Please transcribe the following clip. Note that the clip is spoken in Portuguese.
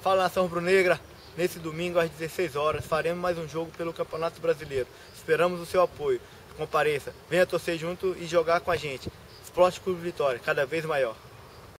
Fala, nação rubro-negra. Nesse domingo às 16 horas faremos mais um jogo pelo Campeonato Brasileiro. Esperamos o seu apoio. Compareça, venha torcer junto e jogar com a gente. Esporte Clube Vitória, cada vez maior.